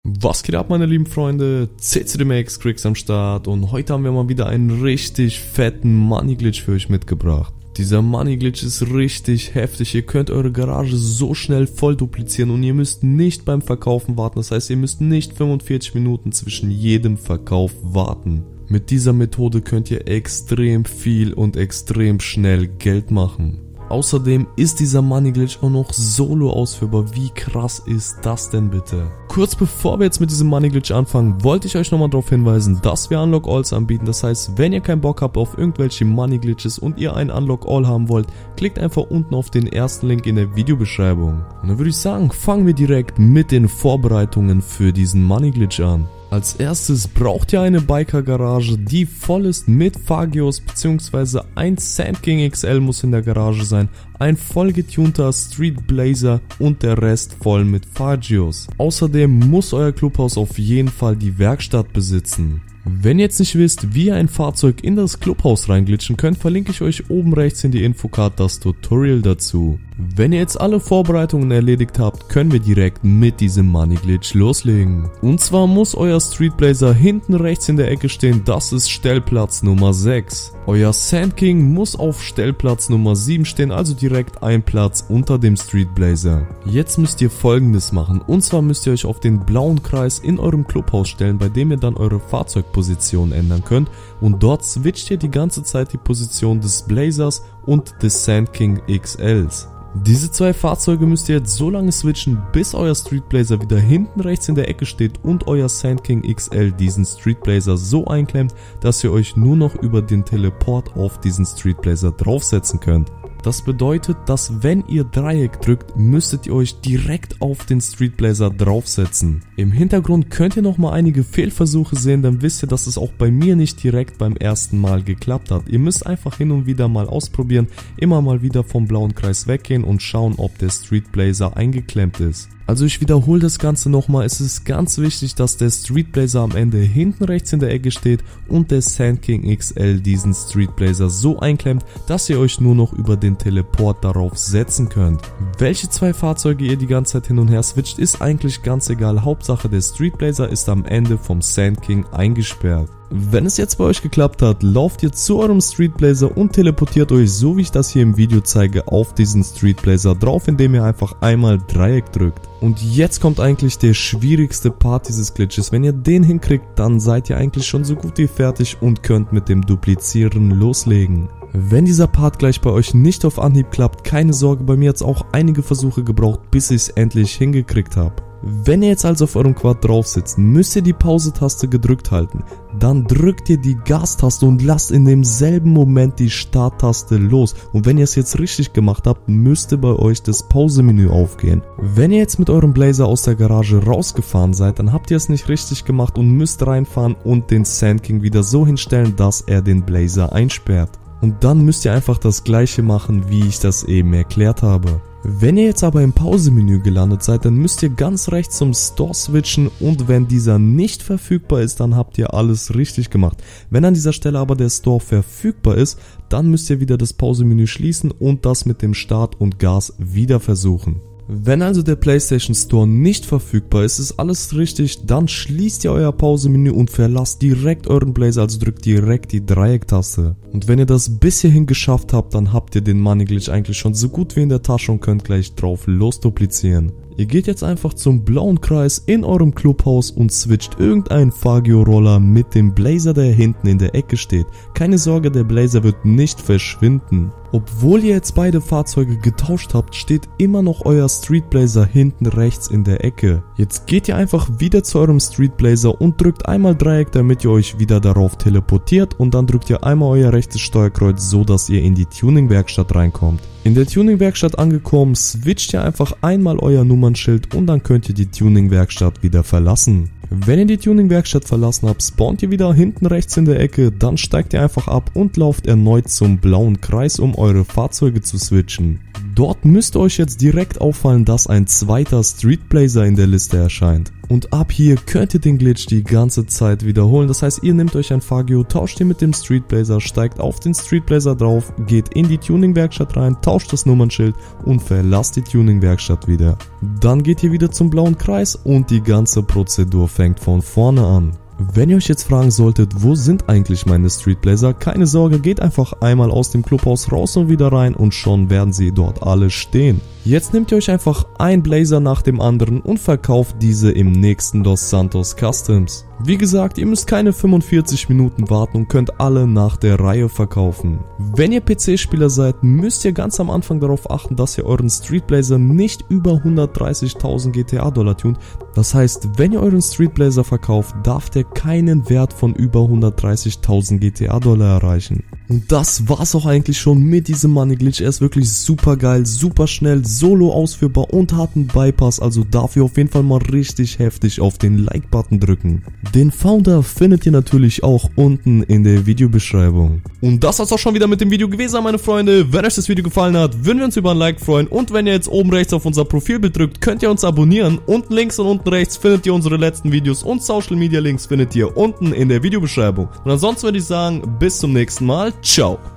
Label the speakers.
Speaker 1: Was geht ab, meine lieben Freunde? CCDMX Cricks am Start und heute haben wir mal wieder einen richtig fetten Money Glitch für euch mitgebracht. Dieser Money Glitch ist richtig heftig, ihr könnt eure Garage so schnell voll duplizieren und ihr müsst nicht beim Verkaufen warten, das heißt ihr müsst nicht 45 Minuten zwischen jedem Verkauf warten. Mit dieser Methode könnt ihr extrem viel und extrem schnell Geld machen. Außerdem ist dieser Money Glitch auch noch solo ausführbar. Wie krass ist das denn bitte? Kurz bevor wir jetzt mit diesem Money Glitch anfangen, wollte ich euch nochmal darauf hinweisen, dass wir Unlock Alls anbieten. Das heißt, wenn ihr keinen Bock habt auf irgendwelche Money Glitches und ihr einen Unlock All haben wollt, klickt einfach unten auf den ersten Link in der Videobeschreibung. Und dann würde ich sagen, fangen wir direkt mit den Vorbereitungen für diesen Money Glitch an. Als erstes braucht ihr eine Biker-Garage, die voll ist mit Fagios bzw. ein Sand King XL muss in der Garage sein, ein voll getunter Street Blazer und der Rest voll mit Fagios. Außerdem muss euer Clubhaus auf jeden Fall die Werkstatt besitzen. Wenn ihr jetzt nicht wisst, wie ihr ein Fahrzeug in das Clubhaus reinglitschen könnt, verlinke ich euch oben rechts in die Infocard das Tutorial dazu. Wenn ihr jetzt alle Vorbereitungen erledigt habt, können wir direkt mit diesem Money Glitch loslegen. Und zwar muss euer Street Blazer hinten rechts in der Ecke stehen, das ist Stellplatz Nummer 6. Euer Sand King muss auf Stellplatz Nummer 7 stehen, also direkt ein Platz unter dem Street Blazer. Jetzt müsst ihr Folgendes machen, und zwar müsst ihr euch auf den blauen Kreis in eurem Clubhaus stellen, bei dem ihr dann eure Fahrzeugposition ändern könnt, und dort switcht ihr die ganze Zeit die Position des Blazers und des Sand King XLs. Diese zwei Fahrzeuge müsst ihr jetzt so lange switchen, bis euer Street Blazer wieder hinten rechts in der Ecke steht und euer Sand King XL diesen Street Blazer so einklemmt, dass ihr euch nur noch über den Teleport auf diesen Street Blazer draufsetzen könnt. Das bedeutet, dass wenn ihr Dreieck drückt, müsstet ihr euch direkt auf den Street Blazer draufsetzen. Im Hintergrund könnt ihr nochmal einige Fehlversuche sehen, dann wisst ihr, dass es auch bei mir nicht direkt beim ersten Mal geklappt hat. Ihr müsst einfach hin und wieder mal ausprobieren, immer mal wieder vom blauen Kreis weggehen und schauen, ob der Street Blazer eingeklemmt ist. Also ich wiederhole das Ganze nochmal, es ist ganz wichtig, dass der Street Blazer am Ende hinten rechts in der Ecke steht und der Sand King XL diesen Street Blazer so einklemmt, dass ihr euch nur noch über den Teleport darauf setzen könnt. Welche zwei Fahrzeuge ihr die ganze Zeit hin und her switcht, ist eigentlich ganz egal, Hauptsache der Street Blazer ist am Ende vom Sand King eingesperrt. Wenn es jetzt bei euch geklappt hat, lauft ihr zu eurem Street Blazer und teleportiert euch, so wie ich das hier im Video zeige, auf diesen Street Blazer drauf, indem ihr einfach einmal Dreieck drückt. Und jetzt kommt eigentlich der schwierigste Part dieses Glitches. Wenn ihr den hinkriegt, dann seid ihr eigentlich schon so gut wie fertig und könnt mit dem Duplizieren loslegen. Wenn dieser Part gleich bei euch nicht auf Anhieb klappt, keine Sorge, bei mir hat es auch einige Versuche gebraucht, bis ich es endlich hingekriegt habe. Wenn ihr jetzt also auf eurem Quad drauf sitzt, müsst ihr die Pause-Taste gedrückt halten. Dann drückt ihr die Gas-Taste und lasst in demselben Moment die Start-Taste los. Und wenn ihr es jetzt richtig gemacht habt, müsste bei euch das Pause-Menü aufgehen. Wenn ihr jetzt mit eurem Blazer aus der Garage rausgefahren seid, dann habt ihr es nicht richtig gemacht und müsst reinfahren und den Sand King wieder so hinstellen, dass er den Blazer einsperrt. Und dann müsst ihr einfach das gleiche machen, wie ich das eben erklärt habe. Wenn ihr jetzt aber im Pause-Menü gelandet seid, dann müsst ihr ganz rechts zum Store switchen und wenn dieser nicht verfügbar ist, dann habt ihr alles richtig gemacht. Wenn an dieser Stelle aber der Store verfügbar ist, dann müsst ihr wieder das Pause-Menü schließen und das mit dem Start und Gas wieder versuchen. Wenn also der PlayStation Store nicht verfügbar ist, ist alles richtig, dann schließt ihr euer Pause-Menü und verlasst direkt euren Blazer, also drückt direkt die Dreiecktaste. Und wenn ihr das bis hierhin geschafft habt, dann habt ihr den Money Glitch eigentlich schon so gut wie in der Tasche und könnt gleich drauf losduplizieren. Ihr geht jetzt einfach zum blauen Kreis in eurem Clubhaus und switcht irgendeinen Fagio-Roller mit dem Blazer, der hinten in der Ecke steht. Keine Sorge, der Blazer wird nicht verschwinden. Obwohl ihr jetzt beide Fahrzeuge getauscht habt, steht immer noch euer Street Blazer hinten rechts in der Ecke. Jetzt geht ihr einfach wieder zu eurem Street Blazer und drückt einmal Dreieck, damit ihr euch wieder darauf teleportiert und dann drückt ihr einmal euer rechtes Steuerkreuz, so dass ihr in die Tuning-Werkstatt reinkommt. In der Tuning-Werkstatt angekommen, switcht ihr einfach einmal euer Nummernschild und dann könnt ihr die Tuning-Werkstatt wieder verlassen. Wenn ihr die Tuning-Werkstatt verlassen habt, spawnt ihr wieder hinten rechts in der Ecke, dann steigt ihr einfach ab und lauft erneut zum blauen Kreis, um eure Fahrzeuge zu switchen. Dort müsste euch jetzt direkt auffallen, dass ein zweiter Street Blazer in der Liste erscheint. Und ab hier könnt ihr den Glitch die ganze Zeit wiederholen. Das heißt, ihr nehmt euch ein Fahrgeo, tauscht ihn mit dem Street Blazer, steigt auf den Street Blazer drauf, geht in die Tuning-Werkstatt rein, tauscht das Nummernschild und verlasst die Tuning-Werkstatt wieder. Dann geht ihr wieder zum blauen Kreis und die ganze Prozedur fängt von vorne an. Wenn ihr euch jetzt fragen solltet, wo sind eigentlich meine Street Blazer, keine Sorge, geht einfach einmal aus dem Clubhaus raus und wieder rein und schon werden sie dort alle stehen. Jetzt nehmt ihr euch einfach ein Blazer nach dem anderen und verkauft diese im nächsten Los Santos Customs. Wie gesagt, ihr müsst keine 45 Minuten warten und könnt alle nach der Reihe verkaufen. Wenn ihr PC-Spieler seid, müsst ihr ganz am Anfang darauf achten, dass ihr euren Street Blazer nicht über 130.000 GTA-Dollar tunt. Das heißt, wenn ihr euren Street Blazer verkauft, darf der keinen Wert von über 130.000 GTA-Dollar erreichen. Und das war's auch eigentlich schon mit diesem Money Glitch. Er ist wirklich super geil, super schnell, solo ausführbar und hat einen Bypass, also dafür auf jeden Fall mal richtig heftig auf den Like-Button drücken. Den Founder findet ihr natürlich auch unten in der Videobeschreibung. Und das war's auch schon wieder mit dem Video gewesen, meine Freunde. Wenn euch das Video gefallen hat, würden wir uns über ein Like freuen. Und wenn ihr jetzt oben rechts auf unser Profilbild drückt, könnt ihr uns abonnieren. Unten links und unten rechts findet ihr unsere letzten Videos und Social Media Links findet ihr unten in der Videobeschreibung. Und ansonsten würde ich sagen, bis zum nächsten Mal. Ciao.